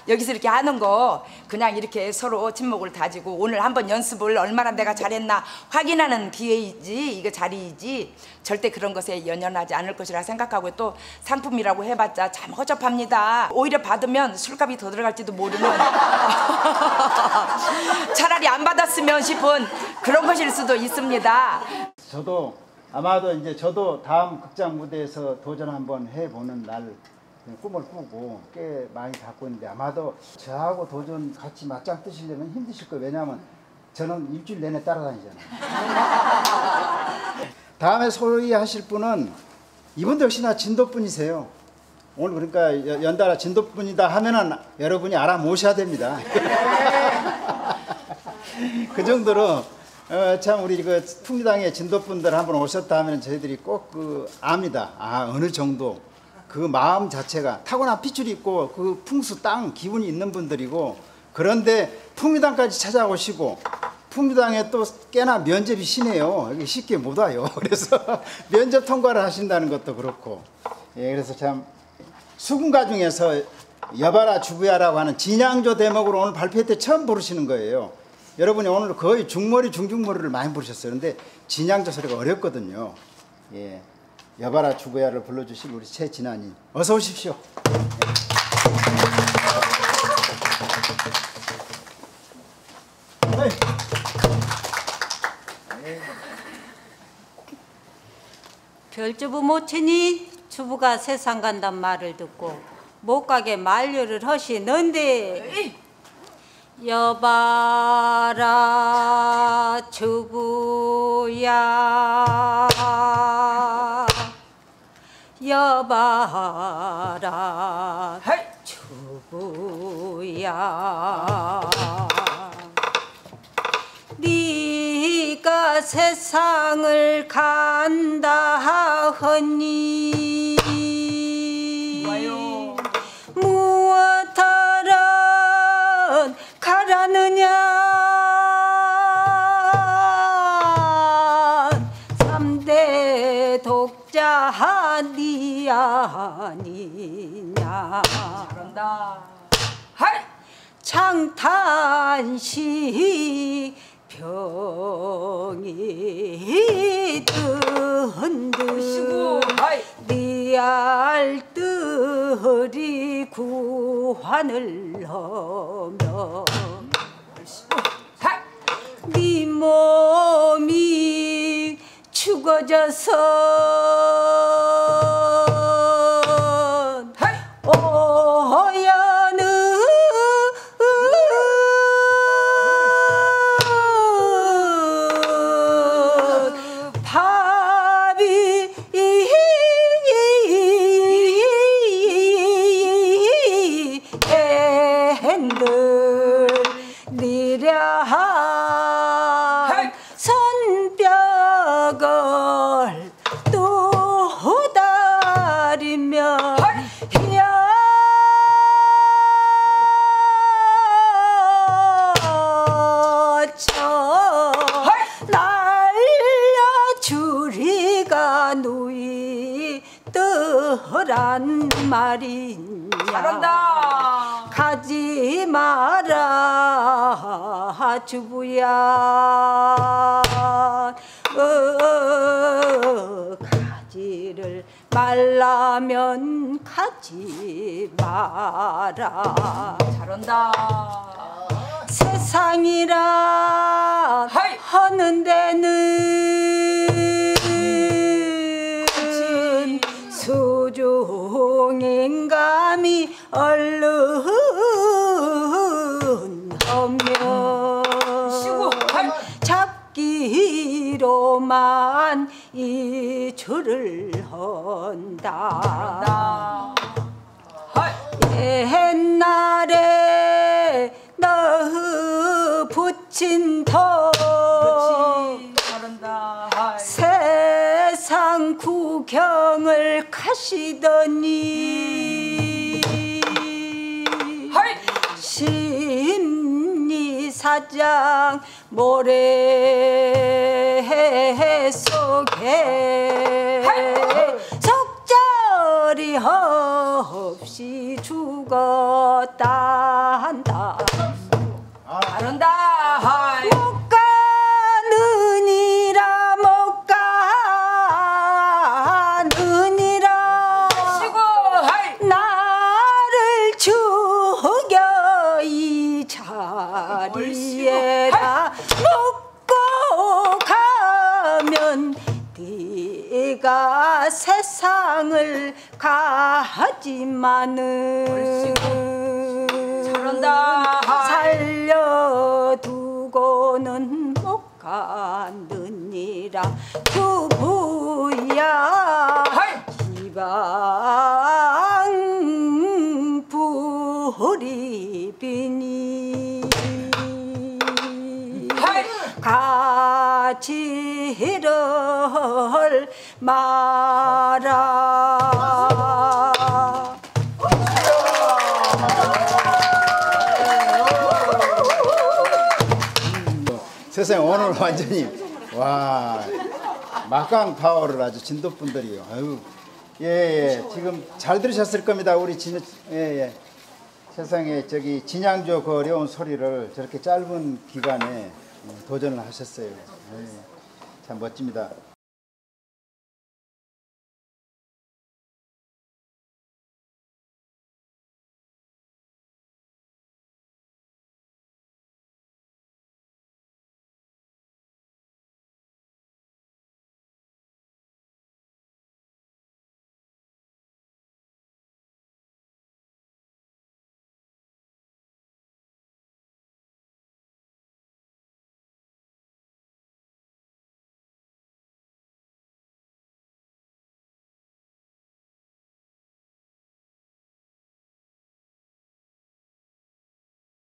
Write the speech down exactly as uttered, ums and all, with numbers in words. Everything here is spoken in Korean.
여기서 이렇게 하는 거 그냥 이렇게 서로 친목을 다지고 오늘 한번 연습을 얼마나 내가 잘했나 확인하는 기회이지 이거 자리이지 절대 그런 것에 연연하지 않을 것이라 생각하고 또 상품이라고 해봤자 참 허접합니다. 오히려 받으면 술값이 더 들어갈지도 모르는 차라리 안 받았으면 싶은 그런 것일 수도 있습니다. 저도 아마도 이제 저도 다음 극장 무대에서 도전 한번 해보는 날 꿈을 꾸고 꽤 많이 갖고 있는데 아마도 저하고 도전 같이 맞짱 뜨시려면 힘드실 거예요. 왜냐하면 저는 일주일 내내 따라다니잖아요. 다음에 소위 하실 분은 이분도 역시나 진도분이세요. 오늘 그러니까 연달아 진도분이다 하면은 여러분이 알아 모셔야 됩니다. 그 정도로 어, 참 우리 그 풍리당의 진도분들 한번 오셨다 하면 저희들이 꼭 그 압니다. 아 어느 정도 그 마음 자체가 타고난 핏줄이 있고 그 풍수 땅 기운이 있는 분들이고 그런데 풍리당까지 찾아오시고 풍리당에 또 꽤나 면접이 심해요. 여기 쉽게 못 와요. 그래서 면접 통과를 하신다는 것도 그렇고 예 그래서 참 수군가 중에서 여봐라 주부야라고 하는 진양조 대목으로 오늘 발표 때 처음 부르시는 거예요. 여러분이 오늘 거의 중머리 중중머리를 많이 부르셨어요. 근데 진양조 소리가 어렵거든요. 예, 여봐라 주부야를 불러주신 우리 최진아님 어서 오십시오. 네. 별주부 모친이 주부가 세상 간단 말을 듣고 못 가게 만류를 하시는데 여봐라 주부야 여봐라 주부야 네가 세상을 간다 하니 와요. 무엇하러 가라느냐 삼대 독자 니 아니냐 그런다. 하이! 장탄시 병이 든듯 네 알뜰이 구환을 하며 네 몸이 죽어져서 오야는 밥이 핸들 니랴한 손뼉을 또 다리며 야쳐 날려주리가 누이더란 말이냐 잘한다. 가지 마라 주부야 어, 가지를 말라면 가지 마라 잘한다. 세상이라 하이! 하는 데는 수중인 감이 얼른 하며 잡기로만 이 줄을 한다. 옛날에 너 붙인 터 세상 구경을 가시더니 심리사장 모래 속에 속절이 이 없이 죽었다 한다. 잘한다. 하이. 못 가느니라 못 가느니라 시고 하이. 나를 죽여 이 자리에다 묻고 가면 네가 세상을 가지만은 잘한다. 살려두고는 못 가느니라 부부야 하이. 지방 불이 비니 하이. 가지를 마라. 세상에 오늘 완전히 와 막강 파워를 아주 진도분들이 아유 예예 지금 잘 들으셨을 겁니다. 우리 진 예예 세상에 저기 진양조 그 어려운 소리를 저렇게 짧은 기간에 도전을 하셨어요. 예, 참 멋집니다.